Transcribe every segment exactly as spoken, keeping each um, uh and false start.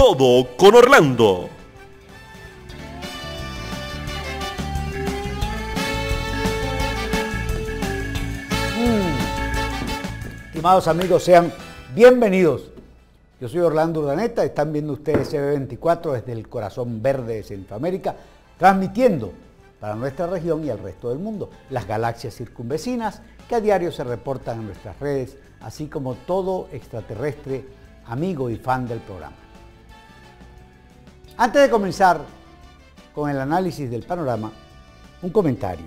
todo con Orlando. Mm. Estimados amigos, sean bienvenidos. Yo soy Orlando Urdaneta, están viendo ustedes C B veinticuatro desde el corazón verde de Centroamérica, transmitiendo para nuestra región y el resto del mundo, las galaxias circunvecinas que a diario se reportan en nuestras redes, así como todo extraterrestre, amigo y fan del programa. Antes de comenzar con el análisis del panorama, un comentario.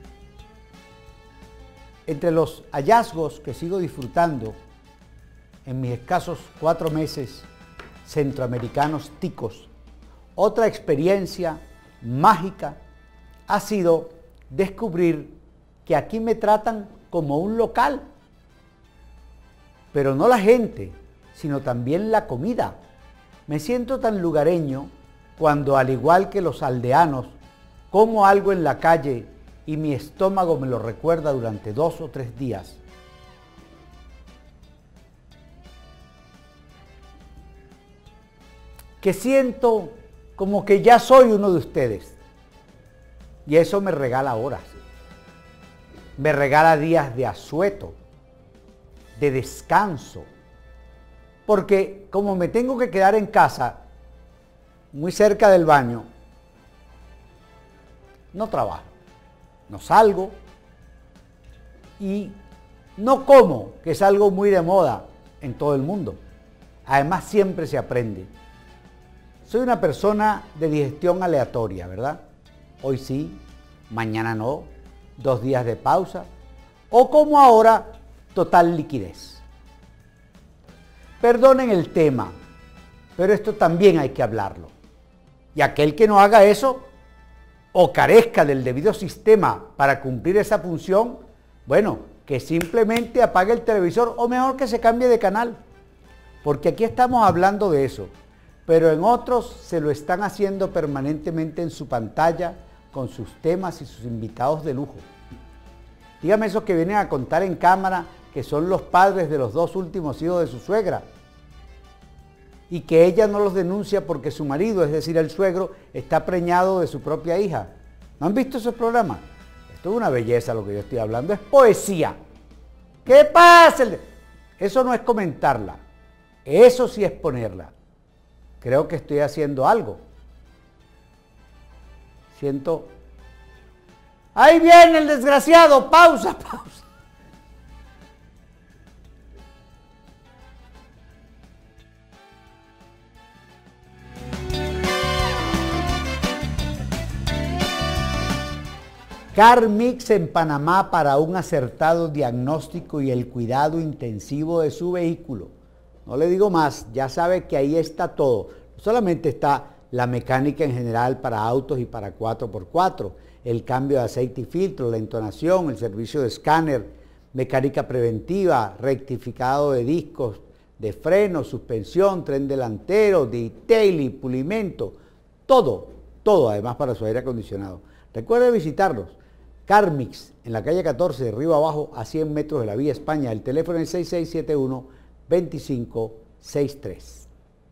Entre los hallazgos que sigo disfrutando en mis escasos cuatro meses centroamericanos ticos, otra experiencia mágica ha sido descubrir que aquí me tratan como un local, pero no la gente, sino también la comida. Me siento tan lugareño cuando, al igual que los aldeanos, como algo en la calle y mi estómago me lo recuerda durante dos o tres días. Que siento como que ya soy uno de ustedes. Y eso me regala horas. Me regala días de asueto, de descanso. Porque como me tengo que quedar en casa, muy cerca del baño, no trabajo, no salgo y no como, que es algo muy de moda en todo el mundo. Además, siempre se aprende. Soy una persona de digestión aleatoria, ¿verdad? Hoy sí, mañana no, dos días de pausa, o como ahora, total liquidez. Perdonen el tema, pero esto también hay que hablarlo. Y aquel que no haga eso, o carezca del debido sistema para cumplir esa función, bueno, que simplemente apague el televisor, o mejor que se cambie de canal, porque aquí estamos hablando de eso, pero en otros se lo están haciendo permanentemente en su pantalla, con sus temas y sus invitados de lujo. Dígame esos que vienen a contar en cámara que son los padres de los dos últimos hijos de su suegra y que ella no los denuncia porque su marido, es decir, el suegro, está preñado de su propia hija. ¿No han visto esos programas? Esto es una belleza lo que yo estoy hablando, es poesía. ¿Qué pasa? Eso no es comentarla, eso sí es ponerla. Creo que estoy haciendo algo. Siento... ¡Ahí viene el desgraciado! ¡Pausa, pausa! CarMix en Panamá para un acertado diagnóstico y el cuidado intensivo de su vehículo. No le digo más, ya sabe que ahí está todo. No solamente está la mecánica en general para autos y para cuatro por cuatro, el cambio de aceite y filtro, la entonación, el servicio de escáner, mecánica preventiva, rectificado de discos, de freno, suspensión, tren delantero, detailing, pulimento, todo, todo además para su aire acondicionado. Recuerde visitarlos. CarMix en la calle catorce de Río Abajo a cien metros de la Vía España. El teléfono es seis seis siete uno, dos cinco seis tres.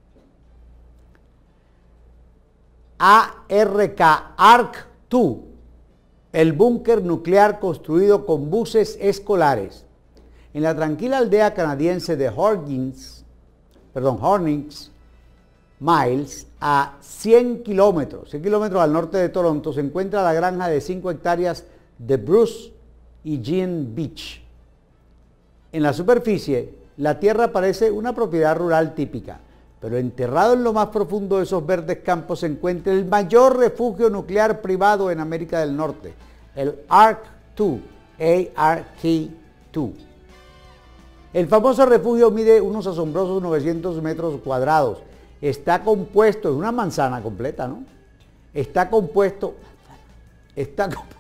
A R K, ARC dos, el búnker nuclear construido con buses escolares. En la tranquila aldea canadiense de Hornings, perdón, Hornings Miles, a cien kilómetros, cien kilómetros al norte de Toronto, se encuentra la granja de cinco hectáreas de Bruce y Jean Beach. En la superficie, la tierra parece una propiedad rural típica, pero enterrado en lo más profundo de esos verdes campos se encuentra el mayor refugio nuclear privado en América del Norte, el ARC dos, A R K dos. El famoso refugio mide unos asombrosos novecientos metros cuadrados. Está compuesto, es una manzana completa, ¿no? Está compuesto, está compuesto,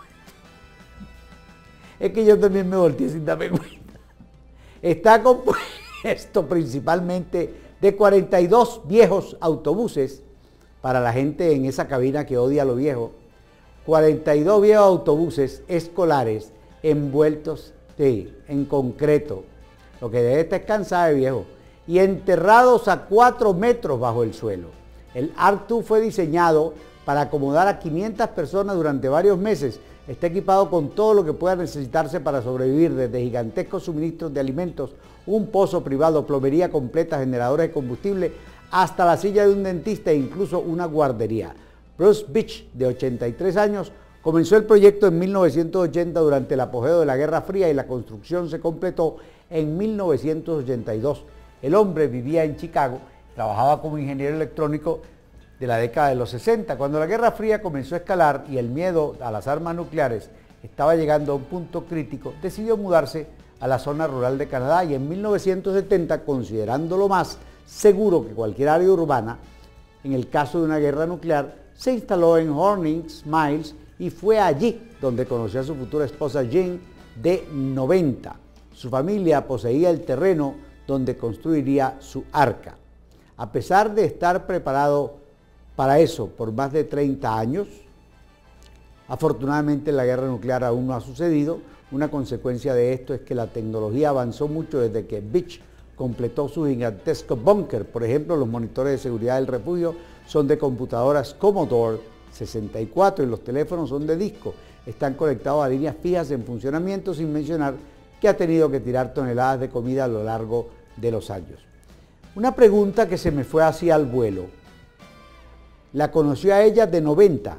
es que yo también me volteé sin darme cuenta. Está compuesto principalmente de cuarenta y dos viejos autobuses, para la gente en esa cabina que odia lo viejo, cuarenta y dos viejos autobuses escolares envueltos sí, en concreto. Lo que debe estar cansado de viejo. y enterrados a cuatro metros bajo el suelo. El Ark dos fue diseñado para acomodar a quinientas personas durante varios meses. Está equipado con todo lo que pueda necesitarse para sobrevivir, desde gigantescos suministros de alimentos, un pozo privado, plomería completa, generadores de combustible, hasta la silla de un dentista e incluso una guardería. Bruce Beach, de ochenta y tres años, comenzó el proyecto en mil novecientos ochenta durante el apogeo de la Guerra Fría y la construcción se completó en mil novecientos ochenta y dos. El hombre vivía en Chicago, trabajaba como ingeniero electrónico de la década de los sesenta. Cuando la Guerra Fría comenzó a escalar y el miedo a las armas nucleares estaba llegando a un punto crítico, decidió mudarse a la zona rural de Canadá y en mil novecientos setenta, considerándolo más seguro que cualquier área urbana, en el caso de una guerra nuclear, se instaló en Hornings Mills y fue allí donde conoció a su futura esposa Jean, de noventa. Su familia poseía el terreno donde construiría su arca. A pesar de estar preparado para eso por más de treinta años, afortunadamente la guerra nuclear aún no ha sucedido. Una consecuencia de esto es que la tecnología avanzó mucho desde que Beach completó su gigantesco búnker. Por ejemplo, los monitores de seguridad del refugio son de computadoras Commodore sesenta y cuatro y los teléfonos son de disco. Están conectados a líneas fijas en funcionamiento, sin mencionar que ha tenido que tirar toneladas de comida a lo largo de los años. Una pregunta que se me fue así al vuelo. La conoció a ella de noventa.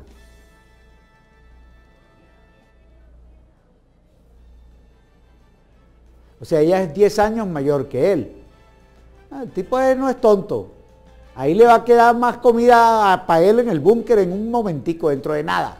O sea, ella es diez años mayor que él. El tipo no es tonto. Ahí le va a quedar más comida para él en el búnker en un momentico, dentro de nada.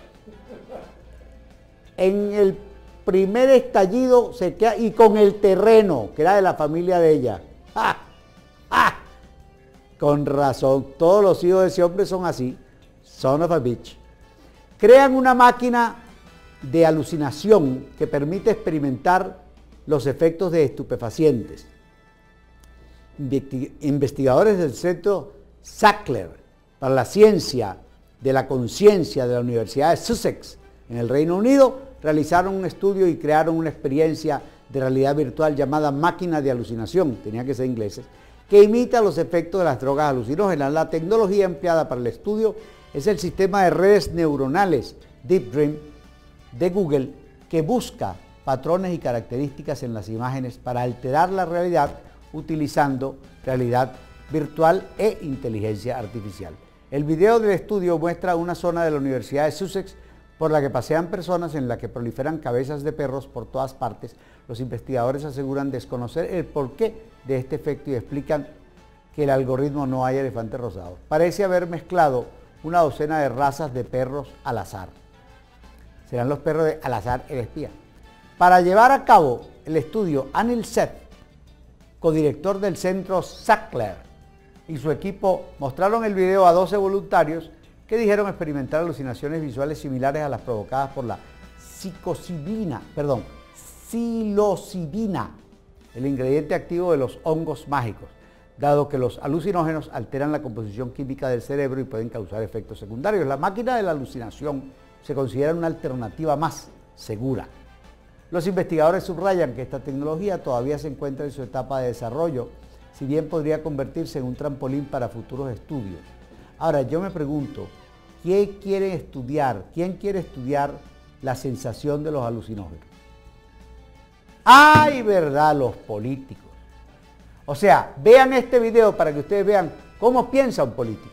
En el primer estallido se queda, y con el terreno, que era de la familia de ella. ¡Ah! ¡Ah! Con razón, todos los hijos de ese hombre son así. Son of a bitch. Crean una máquina de alucinación que permite experimentar los efectos de estupefacientes. Investigadores del Centro Sackler para la Ciencia de la Conciencia de la Universidad de Sussex en el Reino Unido realizaron un estudio y crearon una experiencia de realidad virtual llamada máquina de alucinación, tenía que ser ingleses, que imita los efectos de las drogas alucinógenas. La tecnología empleada para el estudio es el sistema de redes neuronales Deep Dream de Google, que busca patrones y características en las imágenes para alterar la realidad utilizando realidad virtual e inteligencia artificial. El video del estudio muestra una zona de la Universidad de Sussex por la que pasean personas, en la que proliferan cabezas de perros por todas partes. Los investigadores aseguran desconocer el porqué de este efecto y explican que el algoritmo no hay elefantes rosados. Parece haber mezclado una docena de razas de perros al azar. Serán los perros de al azar el espía. Para llevar a cabo el estudio, Anil Seth, codirector del centro Sackler, y su equipo mostraron el video a doce voluntarios que dijeron experimentar alucinaciones visuales similares a las provocadas por la psilocibina, perdón, psilocibina, el ingrediente activo de los hongos mágicos, dado que los alucinógenos alteran la composición química del cerebro y pueden causar efectos secundarios. La máquina de la alucinación se considera una alternativa más segura. Los investigadores subrayan que esta tecnología todavía se encuentra en su etapa de desarrollo, si bien podría convertirse en un trampolín para futuros estudios. Ahora, yo me pregunto, ¿quién quiere estudiar? ¿Quién quiere estudiar la sensación de los alucinógenos? ¡Ay, verdad! Los políticos. O sea, vean este video para que ustedes vean cómo piensa un político.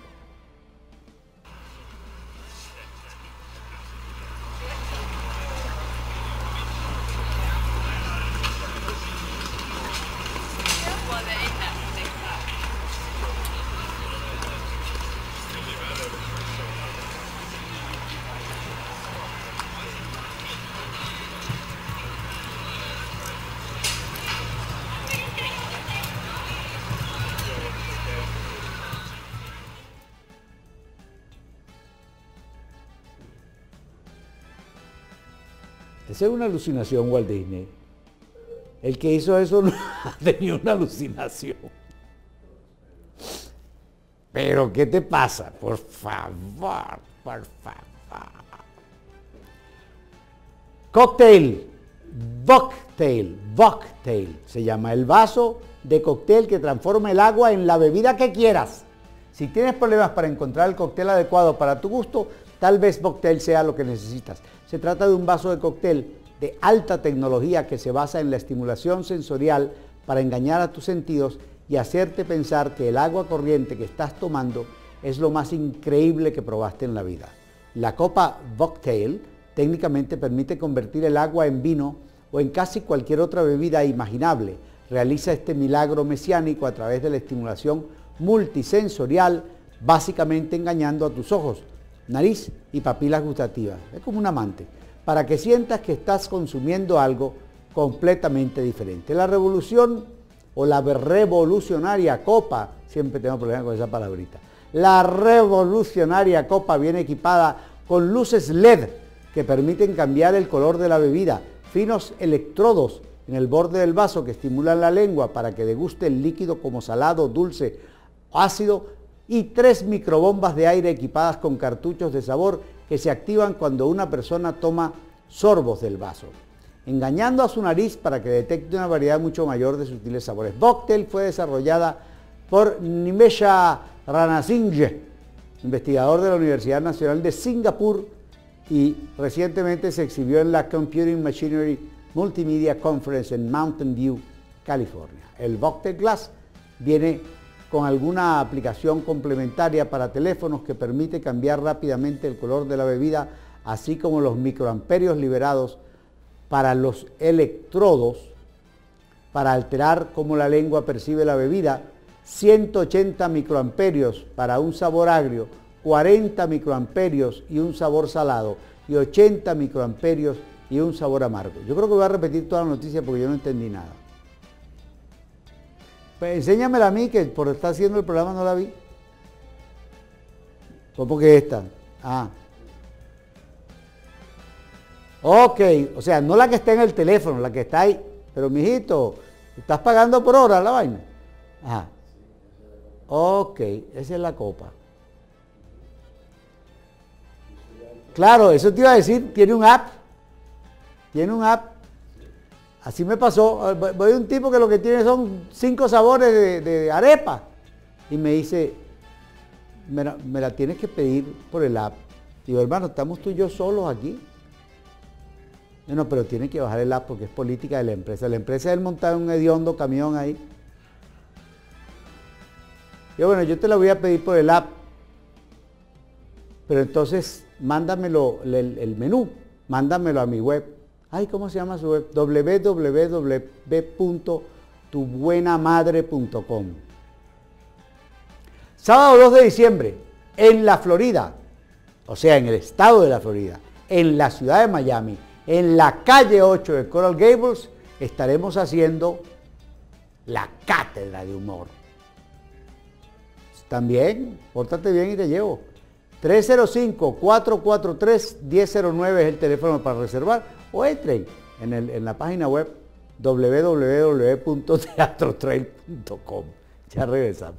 Esa es una alucinación, Walt Disney. El que hizo eso no ha tenido una alucinación. Pero, ¿qué te pasa? Por favor, por favor. Cocktail. Bucktail, Bucktail se llama el vaso de cóctel que transforma el agua en la bebida que quieras. Si tienes problemas para encontrar el cóctel adecuado para tu gusto, tal vez Bucktail sea lo que necesitas. Se trata de un vaso de cóctel de alta tecnología que se basa en la estimulación sensorial para engañar a tus sentidos y hacerte pensar que el agua corriente que estás tomando es lo más increíble que probaste en la vida. La copa Bucktail técnicamente permite convertir el agua en vino o en casi cualquier otra bebida imaginable. Realiza este milagro mesiánico a través de la estimulación multisensorial, básicamente engañando a tus ojos, nariz y papilas gustativas. Es como un amante, para que sientas que estás consumiendo algo completamente diferente. La revolución o la revolucionaria copa, siempre tengo problemas con esa palabrita, la revolucionaria copa viene equipada con luces L E D que permiten cambiar el color de la bebida, finos electrodos en el borde del vaso que estimulan la lengua para que deguste el líquido como salado, dulce, ácido, y tres microbombas de aire equipadas con cartuchos de sabor que se activan cuando una persona toma sorbos del vaso, engañando a su nariz para que detecte una variedad mucho mayor de sutiles sabores. Bucktail fue desarrollada por Nimesha Ranasinghe, investigador de la Universidad Nacional de Singapur, y recientemente se exhibió en la Computing Machinery Multimedia Conference en Mountain View, California. El Bucktail Glass viene con alguna aplicación complementaria para teléfonos que permite cambiar rápidamente el color de la bebida, así como los microamperios liberados para los electrodos para alterar cómo la lengua percibe la bebida, ciento ochenta microamperios para un sabor agrio, cuarenta microamperios y un sabor salado, y ochenta microamperios y un sabor amargo. Yo creo que voy a repetir toda la noticia porque yo no entendí nada. Pues enséñamela a mí, que por estar haciendo el programa no la vi. ¿Cómo que esta? Ah. Ok, o sea, no la que está en el teléfono, la que está ahí. Pero mijito, ¿estás pagando por hora la vaina? Ajá. Ok, esa es la copa. Claro, eso te iba a decir, tiene un app. Tiene un app. Así me pasó. Voy a un tipo que lo que tiene son cinco sabores de, de arepa. Y me dice, me la, me la tienes que pedir por el app. Digo, hermano, estamos tú y yo solos aquí. No, no, pero tiene que bajar el app porque es política de la empresa. La empresa es el montar un hediondo camión ahí. Yo, bueno, yo te la voy a pedir por el app. Pero entonces, mándamelo, el, el menú, mándamelo a mi web. Ay, ¿cómo se llama su web? doble u doble u doble u punto tu buena madre punto com. Sábado dos de diciembre, en la Florida, o sea, en el estado de la Florida, en la ciudad de Miami, en la calle ocho de Coral Gables, estaremos haciendo la cátedra de humor. También, pórtate bien y te llevo. tres cero cinco, cuatro cuatro tres, uno cero cero nueve es el teléfono para reservar, o entren en, el, en la página web doble u doble u doble u punto teatro trail punto com. Ya regresamos.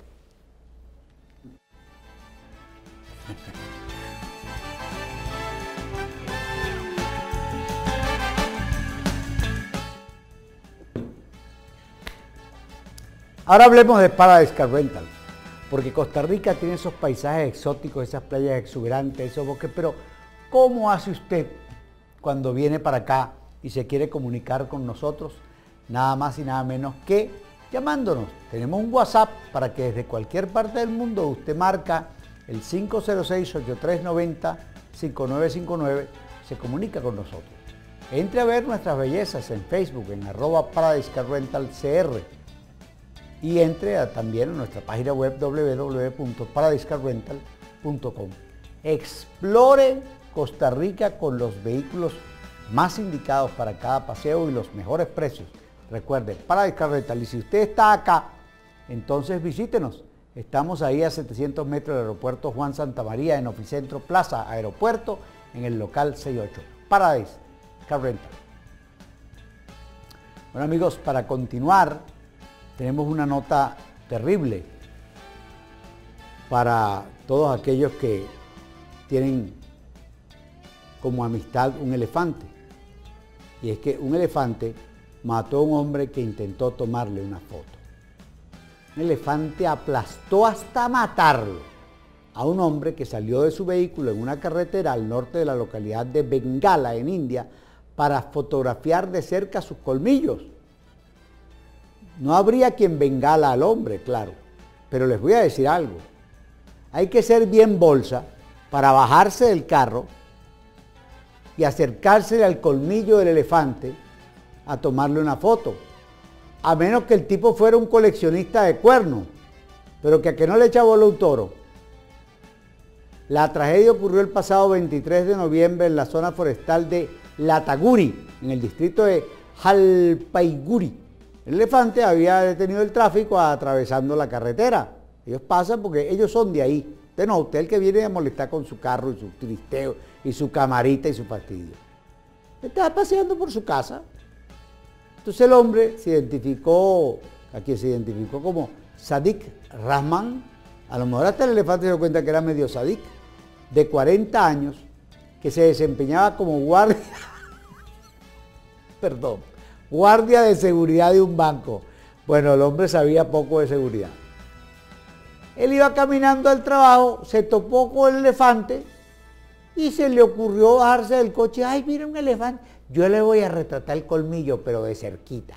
Ahora hablemos de Paradise Car Rental, porque Costa Rica tiene esos paisajes exóticos, esas playas exuberantes, esos bosques, pero ¿cómo hace usted cuando viene para acá y se quiere comunicar con nosotros? Nada más y nada menos que llamándonos. Tenemos un WhatsApp para que desde cualquier parte del mundo usted marca el cinco cero seis, ocho tres nueve cero, cinco nueve cinco nueve, se comunica con nosotros. Entre a ver nuestras bellezas en Facebook, en arroba Paradise Car Rental C R. Y entre a, también a nuestra página web doble u doble u doble u punto paradise car rental punto com. Explore Costa Rica con los vehículos más indicados para cada paseo y los mejores precios. Recuerde, Paradise Car Rental. Y si usted está acá, entonces visítenos. Estamos ahí a setecientos metros del aeropuerto Juan Santamaría, en Oficentro Plaza Aeropuerto, en el local sesenta y ocho. Paradise Car Rental. Bueno amigos, para continuar, tenemos una nota terrible para todos aquellos que tienen como amistad un elefante. Y es que un elefante mató a un hombre que intentó tomarle una foto. Un elefante aplastó hasta matarlo a un hombre que salió de su vehículo en una carretera al norte de la localidad de Bengala, en India, para fotografiar de cerca sus colmillos. No habría quien bengala al hombre, claro, pero les voy a decir algo. Hay que ser bien bolsa para bajarse del carro y acercarse al colmillo del elefante a tomarle una foto. A menos que el tipo fuera un coleccionista de cuernos, pero que a que no le echa bola a un toro. La tragedia ocurrió el pasado veintitrés de noviembre en la zona forestal de Lataguri, en el distrito de Jalpaiguri. El elefante había detenido el tráfico atravesando la carretera. Ellos pasan porque ellos son de ahí. Usted no, usted es el que viene a molestar con su carro y su tristeo y su camarita y su fastidio. Estaba paseando por su casa. Entonces el hombre se identificó, a quien se identificó como Sadiq Rahman, a lo mejor hasta el elefante se dio cuenta que era medio Sadiq, de cuarenta años, que se desempeñaba como guardia, perdón, guardia de seguridad de un banco. Bueno, el hombre sabía poco de seguridad. Él iba caminando al trabajo, se topó con el elefante y se le ocurrió bajarse del coche. Ay, mira un elefante, yo le voy a retratar el colmillo, pero de cerquita.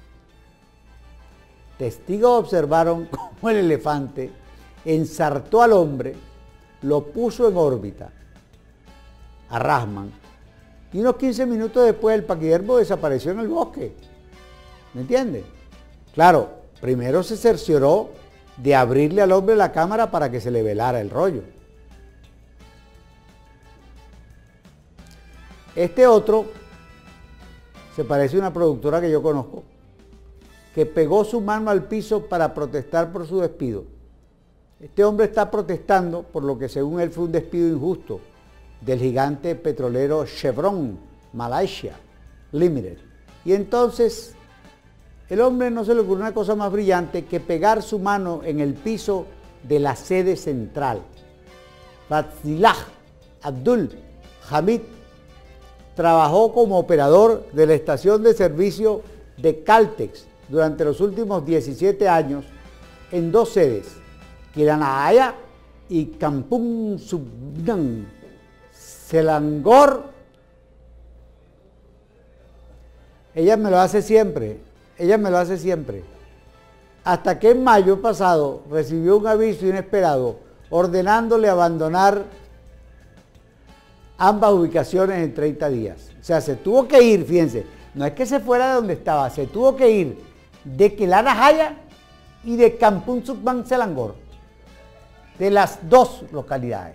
Testigos observaron cómo el elefante ensartó al hombre, lo puso en órbita, a Rahman, y unos quince minutos después el paquidermo desapareció en el bosque. ¿Me entiende? Claro, primero se cercioró de abrirle al hombre la cámara para que se le velara el rollo. Este otro se parece a una productora que yo conozco, que pegó su mano al piso para protestar por su despido. Este hombre está protestando por lo que según él fue un despido injusto del gigante petrolero Chevron Malaysia Limited. Y entonces el hombre no se le ocurrió una cosa más brillante que pegar su mano en el piso de la sede central. Fazlilah Abdul Hamid trabajó como operador de la estación de servicio de Caltex durante los últimos diecisiete años en dos sedes, Kiranaya y Kampung Subang, Selangor. Ella me lo hace siempre, ella me lo hace siempre. Hasta que en mayo pasado recibió un aviso inesperado ordenándole abandonar ambas ubicaciones en treinta días. O sea, se tuvo que ir, fíjense, no es que se fuera de donde estaba, se tuvo que ir de Kiranaya y de Kampung Subang, Selangor, de las dos localidades.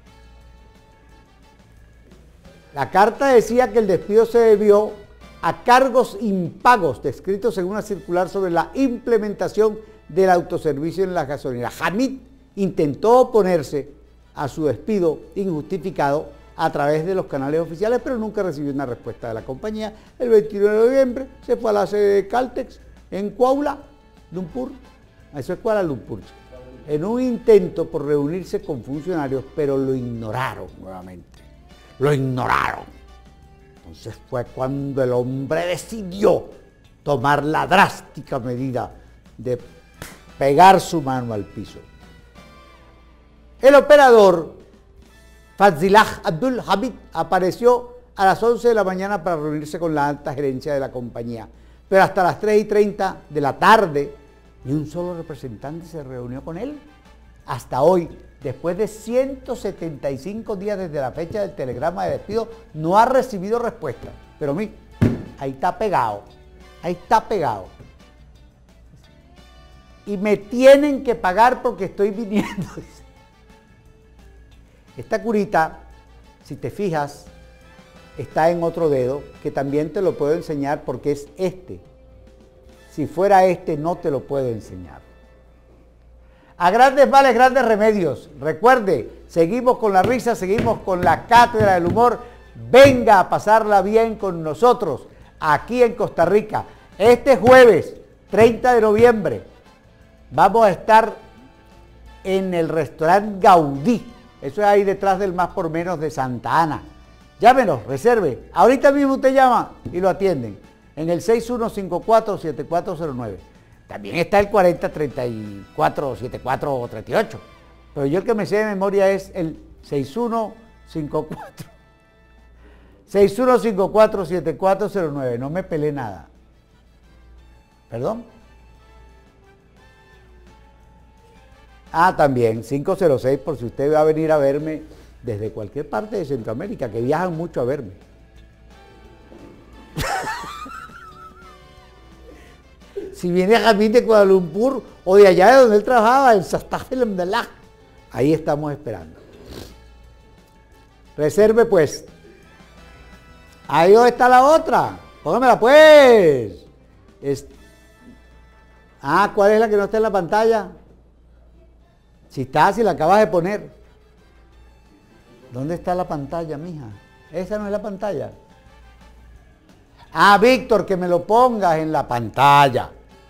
La carta decía que el despido se debió a cargos impagos descritos en una circular sobre la implementación del autoservicio en las gasolineras. Hamid intentó oponerse a su despido injustificado a través de los canales oficiales, pero nunca recibió una respuesta de la compañía. El veintinueve de noviembre se fue a la sede de Caltex en Kuala Lumpur, eso es Kuala Lumpur, en un intento por reunirse con funcionarios, pero lo ignoraron nuevamente. Lo ignoraron. Entonces fue cuando el hombre decidió tomar la drástica medida de pegar su mano al piso. El operador Fazlilah Abdul Hamid apareció a las once de la mañana para reunirse con la alta gerencia de la compañía, pero hasta las tres y treinta de la tarde ni un solo representante se reunió con él. Hasta hoy, después de ciento setenta y cinco días desde la fecha del telegrama de despido, no ha recibido respuesta. Pero mira, ahí está pegado, ahí está pegado. Y me tienen que pagar porque estoy viniendo. Esta curita, si te fijas, está en otro dedo, que también te lo puedo enseñar porque es este. Si fuera este, no te lo puedo enseñar. A grandes males, grandes remedios. Recuerde, seguimos con la risa, seguimos con la cátedra del humor. Venga a pasarla bien con nosotros aquí en Costa Rica. Este jueves, treinta de noviembre, vamos a estar en el restaurante Gaudí. Eso es ahí detrás del Más por Menos de Santa Ana. Llámenos, reserve. Ahorita mismo usted llama y lo atienden en el seis uno cinco cuatro, siete cuatro cero nueve. También está el cuarenta, treinta y cuatro, setenta y cuatro, treinta y ocho. Pero yo el que me sé de memoria es el seis uno cinco cuatro. seis uno cinco cuatro, siete cuatro cero nueve. No me peleé nada. ¿Perdón? Ah, también, cinco cero seis, por si usted va a venir a verme desde cualquier parte de Centroamérica, que viajan mucho a verme. Si viene a Jamín de Kuala Lumpur o de allá de donde él trabajaba, en Sastafelemdelah, ahí estamos esperando. Reserve pues. Ahí donde está la otra. Póngamela pues. Es... Ah, ¿cuál es la que no está en la pantalla? Si está, si la acabas de poner. ¿Dónde está la pantalla, mija? Esa no es la pantalla. Ah, Víctor, que me lo pongas en la pantalla.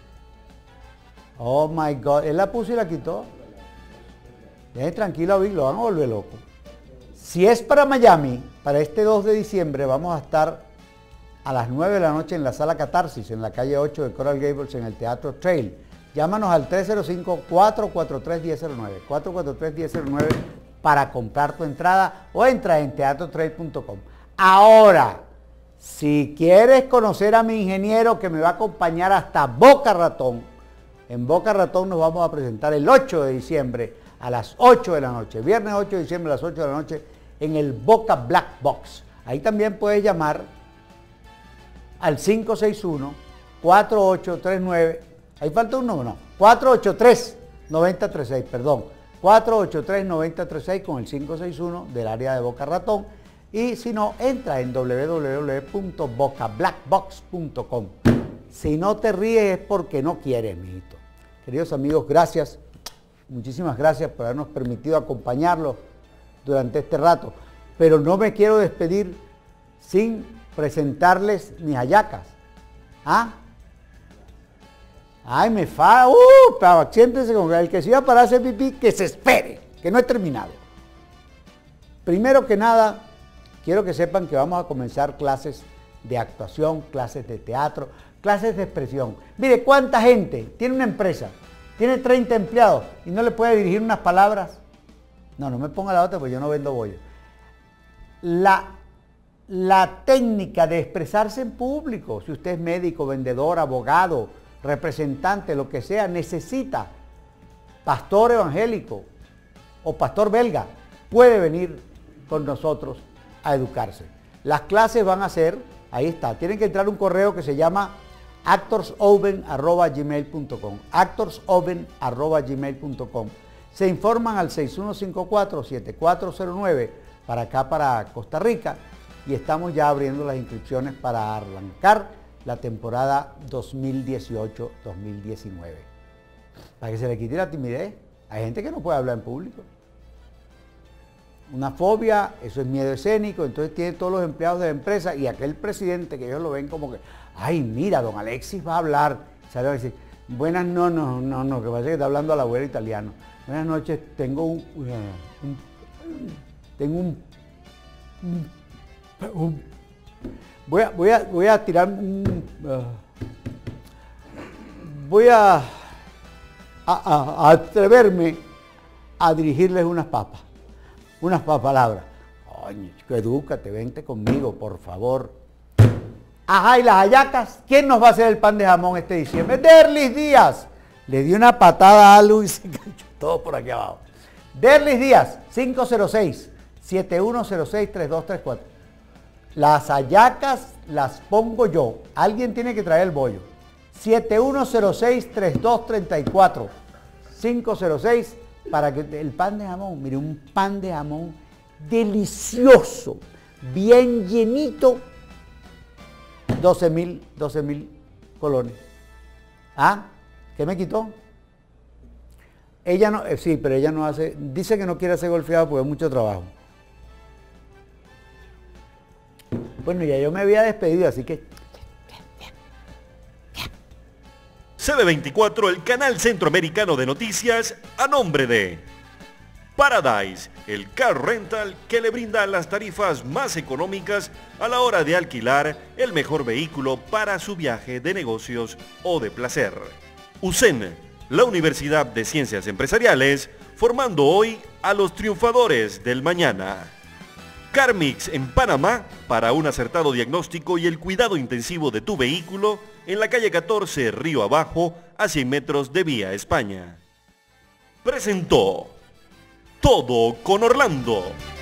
Oh my God, él la puso y la quitó. Deje tranquilo a Víctor, lo van a volver loco. Si es para Miami, para este dos de diciembre, vamos a estar a las nueve de la noche en la Sala Catarsis, en la calle ocho de Coral Gables, en el Teatro Trail. Llámanos al tres cero cinco, cuatro cuatro tres, uno cero cero nueve, cuatro cuatro tres, uno cero cero nueve para comprar tu entrada o entra en teatro trail punto com. Ahora, si quieres conocer a mi ingeniero que me va a acompañar hasta Boca Ratón, en Boca Ratón nos vamos a presentar el ocho de diciembre a las ocho de la noche, viernes ocho de diciembre a las ocho de la noche en el Boca Black Box. Ahí también puedes llamar al cinco seis uno, cuatro ocho tres nueve, ahí falta un número, no, cuatro ocho tres, nueve cero tres seis, perdón, cuatro ocho tres, nueve cero tres seis con el cinco seis uno del área de Boca Ratón. Y si no, entra en doble u doble u doble u punto boca black box punto com. Si no te ríes es porque no quieres, mijito. Queridos amigos, gracias. Muchísimas gracias por habernos permitido acompañarlos durante este rato. Pero no me quiero despedir sin presentarles mis hallacas. ¿Ah? Ay, me fa... ¡Uh! Pero siéntense con el que se iba para hacer pipí, que se espere, que no he terminado. Primero que nada, quiero que sepan que vamos a comenzar clases de actuación, clases de teatro, clases de expresión. Mire, ¿cuánta gente tiene una empresa? Tiene treinta empleados y no le puede dirigir unas palabras. No, no me ponga la otra porque yo no vendo bollos. La, la técnica de expresarse en público, si usted es médico, vendedor, abogado, representante, lo que sea, necesita pastor evangélico o pastor belga, puede venir con nosotros a educarse. Las clases van a ser, ahí está, tienen que entrar un correo que se llama actorsoven arroba gmail punto com, actorsoven arroba gmail punto com. Se informan al seis uno cinco cuatro, siete cuatro cero nueve para acá, para Costa Rica, y estamos ya abriendo las inscripciones para arrancar la temporada dos mil dieciocho dos mil diecinueve. Para que se le quite la timidez. Hay gente que no puede hablar en público. Una fobia, eso es miedo escénico, entonces tiene todos los empleados de la empresa y aquel presidente que ellos lo ven como que, ay, mira, don Alexis va a hablar. Sale a decir, buenas, no, no, no, no, que pasa es que está hablando al abuelo italiano. Buenas noches, tengo un, un, un tengo un, un, un voy a, voy a, voy a tirar un, uh, voy a, a, a atreverme a dirigirles unas papas. Unas palabras. Oye, chico, edúcate, vente conmigo, por favor. Ajá, y las hallacas, ¿quién nos va a hacer el pan de jamón este diciembre? Derlis Díaz. Le di una patada a Lu y se cayó todo por aquí abajo. Derlis Díaz, cinco cero seis, siete uno cero seis, tres dos tres cuatro. Las hallacas las pongo yo. Alguien tiene que traer el bollo. siete uno cero seis, tres dos tres cuatro. cinco cero seis. Para que el pan de jamón, mire, un pan de jamón delicioso, bien llenito, doce mil colones. ¿Ah? ¿Qué me quitó? Ella no, eh, sí, pero ella no hace, dice que no quiere hacer golfeado porque es mucho trabajo. Bueno, ya yo me había despedido, así que... C B veinticuatro, el canal centroamericano de noticias, a nombre de Paradise, el car rental que le brinda las tarifas más económicas a la hora de alquilar el mejor vehículo para su viaje de negocios o de placer. U S E N, la Universidad de Ciencias Empresariales, formando hoy a los triunfadores del mañana. Carmix en Panamá, para un acertado diagnóstico y el cuidado intensivo de tu vehículo, en la calle catorce, Río Abajo, a cien metros de Vía España. Presentó Todo con Orlando.